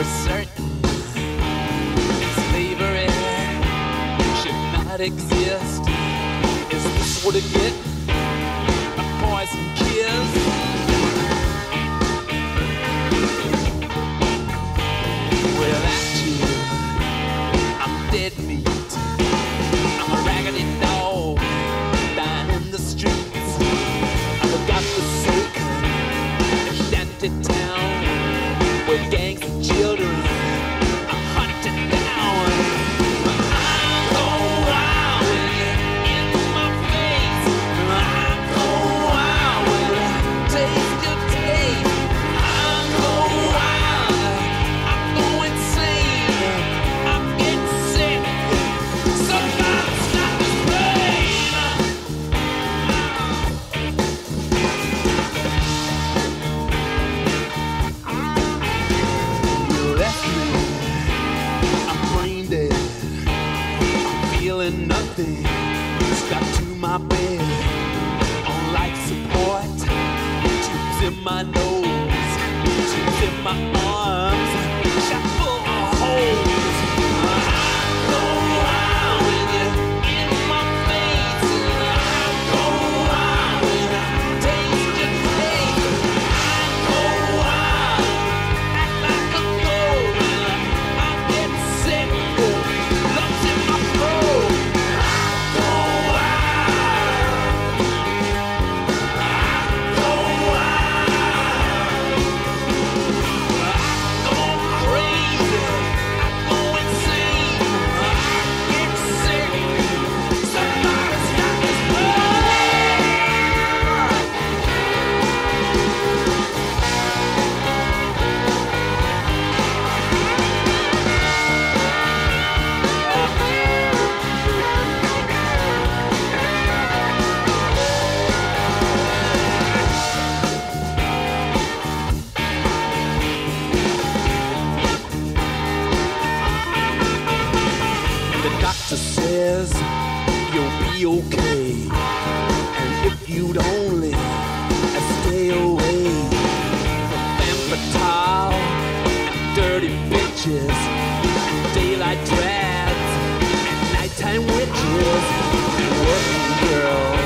for certain. Slavery should not exist. Is this what it get? A poison kiss? Well, actually, I'm dead meat. I'm a raggedy dog dying in the streets. I've got the soaking shanty town where gangs of children are hunted down. I'm going wild when you're in my face. I'm going wild when I taste your taste. I'm going wild, I'm going insane. I'm getting sick. Somebody stop this pain. You left me, I'm brain dead. I'm feeling nothing, strapped to my bed. On life support, tubes in my nose, tubes in my arms, shot full of holes. I'm going wild when you're in my face. I'm going wild when I taste your taste. I'm going wild, act like a goat. I'm getting sick, lumps in my throat. I'm going wild, I'm going wild, I'm going crazy, I'm going insane. I'm getting sick. Somebody stop this pain. The doctor says you'll be okay, and if you'd only stay away from femme fatale and dirty bitches and daylight drabs and nighttime witches and working girls.